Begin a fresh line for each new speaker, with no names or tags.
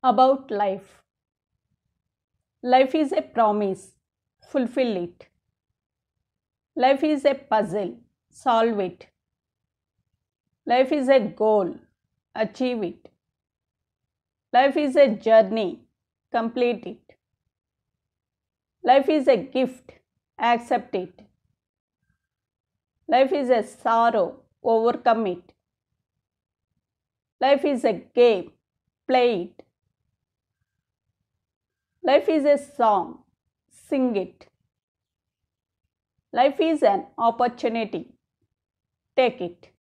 About life. Life is a promise, fulfill it. Life is a puzzle, solve it. Life is a goal, achieve it. Life is a journey, complete it. Life is a gift, accept it. Life is a sorrow, overcome it. Life is a game, play it. Life is a song, sing it. Life is an opportunity, take it.